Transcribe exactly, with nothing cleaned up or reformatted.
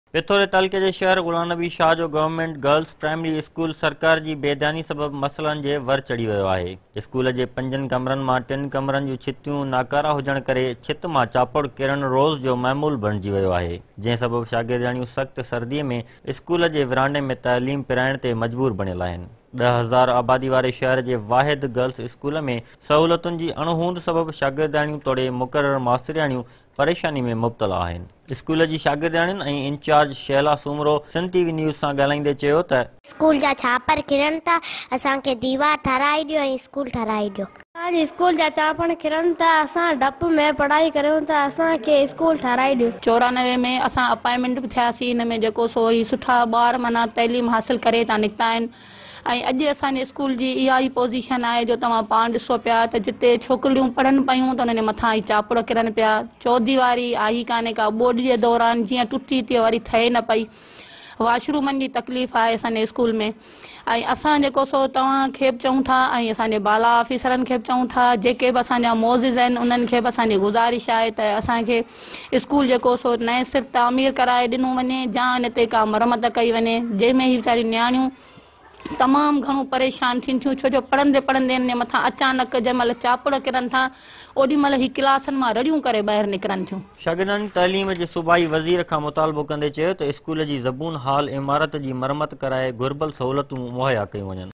पिथोरे तालुके जे शहर गुलाम नबी शाह जो गवर्नमेंट गर्ल्स प्राइमरी स्कूल सरकार जी बेध्यानी सबब मसइलनि जे वर चढ़ी वियो आहे। स्कूल जे पंजनि कमरनि मां टिनि कमरनि जूं छितियूं नाकारा हुजण करे छित मां चापड़ किरण रोज़ जो मामूल बणिजी वियो आहे, जंहिं सबब शागिर्दियाणियूं सख़्त सर्दीअ में स्कूल जे विरांडे में तालीम पिराइण ते मजबूर बणियल आहिनि। ॾह हज़ार आबादी वारे शहर जे वाहिद गर्ल्स स्कूल में सहूलतुनि जी अणहूंद सबब शागिर्दियाणियूं तोड़े मुक़रर मास्तरियाणियूं परेशानी में मुब्तला आहिनि। स्कूल जी शागिर्दियाणियुनि ऐं incharge Shaila Soomro Sindh TV news सां ॻाल्हाईंदे चयो त स्कूल जा छापर किरनि था, असांखे दीवार ठाराए ॾियो ऐं स्कूल ठाराए ॾियो। असांजे स्कूल जा छापर किरनि था, असां डप में पढ़ाई करियूं था, असांखे स्कूल ठाराए ॾियो। चौरानवे में असां अपॉइंटमेंट बि थियासीं, हिन में जेको सो ही सुठा ॿार माना तइलीम हासिल करे था निकिता आहिनि। ऐं अॼु असांजे स्कूल जी इहा ई पोज़ीशन आहे जो तव्हां पाण ॾिसो पिया त जिते छोकिरियूं पढ़नि पियूं त उन्हनि मथां ई चापड़ किरनि पिया। चौदीवारी आई कान्हे का, बोर्ड जे दौरान जीअं टुटी थी वरी ठहे न पई। वॉशरूमनि जी तकलीफ़ आहे असांजे स्कूल में। ऐं असां जेको सो तव्हांखे बि चऊं था ऐं असांजे बाला ऑफिसरनि खे बि चऊं था, जेके बि असांजा मोज़िज़ आहिनि उन्हनि खे बि असांजी गुज़ारिश आहे त असांखे स्कूल जेको सो नए सिर तामीर कराए ॾिनो वञे, या इन ते का मरमत कई वञे, जंहिंमें ही वीचारियूं नियाणियूं तमामु घणो परेशान थियनि थियूं, छो जो पढ़ंदे पढ़ंदे हिन मथां अचानक जंहिं महिल चापड़ किरनि था ओॾी महिल ही क्लासनि मां रड़ियूं करे ॿाहिरि निकिरनि थियूं। शागिर्दनि तालीम जे सूबाई वज़ीर खां मुतालबो कंदे चयो त स्कूल जी ज़बून हाल इमारत जी मरमत कराए घुर्बल सहूलतूं मुहैया कयूं वञनि।